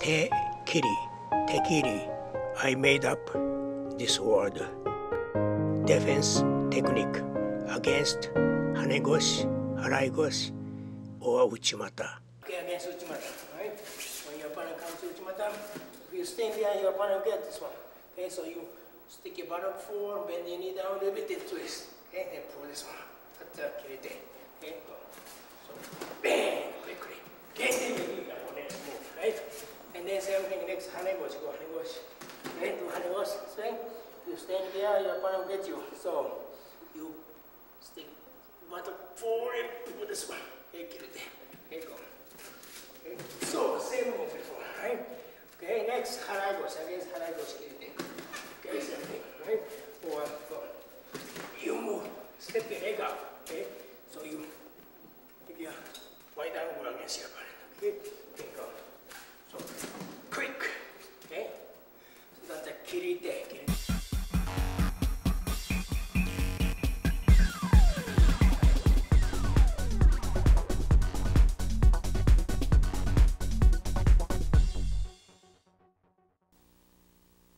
KIRI, KIRI. I made up this word. Defense technique against HANEGOSHI, HARAI GOSHI, or UCHI. Okay, against Uchimata, right? When your opponent comes to Uchimata, if you stand behind your opponent, get this one. Okay, so you stick your bottom forward, bend your knee down a little bit, then twist. Okay, and pull this one. Okay, go. So, bang, quickly. Okay, then you got one next move, right? And then same thing next, HANEGOSHI, go HANEGOSHI. Okay, do HANEGOSHI, swing. You stand there, your opponent will get you. So, you stick bottom forward and pull this one. Okay, get it there. Okay, go. Okay. So, same move before, right? Okay, next, HARAI GOSHI, against HARAI GOSHI, get it there. Okay, same thing, right? Or, go. You move, step your leg up, okay? So you make your right angle against your opponent, okay? Okay, go. So, quick, okay? So that's a kiri there, kiri.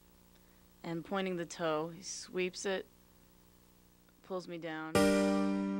And pointing the toe, he sweeps it, pulls me down.